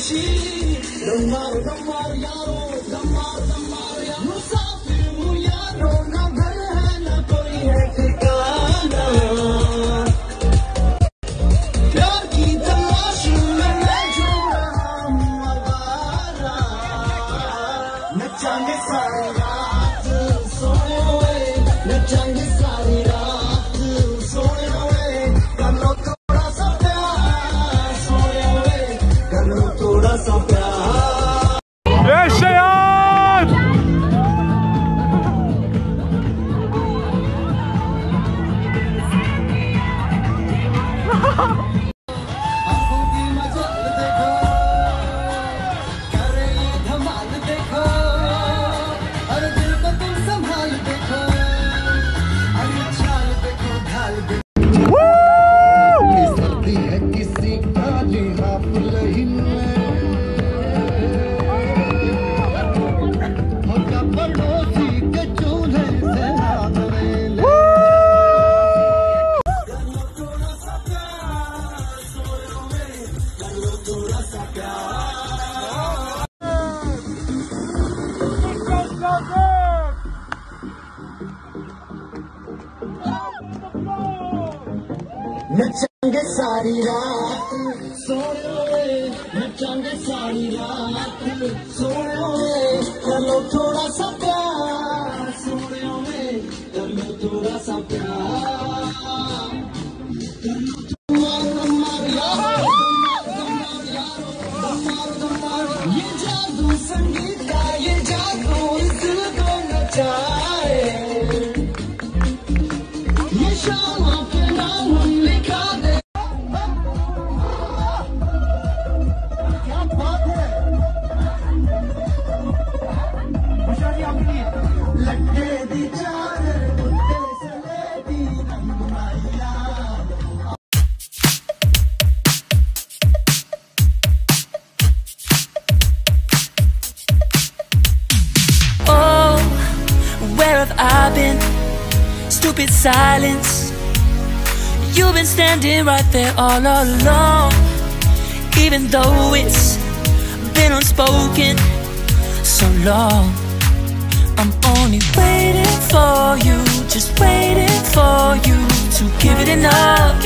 नचांगे सारी रात सोने, नचांगे सारी रात सोने, कर लो थोड़ा सा प्यार सोने, कर लो थोड़ा सा प्यार, कर लो ये जादू संगीत का, ये जादू इस दिल को नचाए, ये शाम के नाम हम लिखा दे। क्या बात है बुशरा जी आपके लिए लट्टे दी चादर कुत्ते से लेती रंग माया। Oh, where have I been? Stupid silence. You've been standing right there all along, even though it's been unspoken so long. I'm only waiting for you, just waiting for you to give it enough.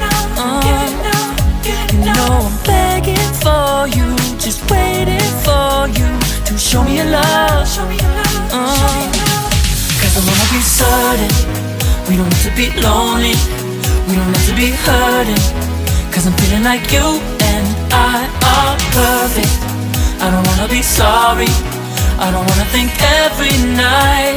You know I'm begging for you, just waiting for you to show me your love. Cause I wanna be certain we don't have to be lonely, we don't have to be hurting. Cause I'm feeling like you and I are perfect. I don't wanna be sorry, I don't wanna think every night.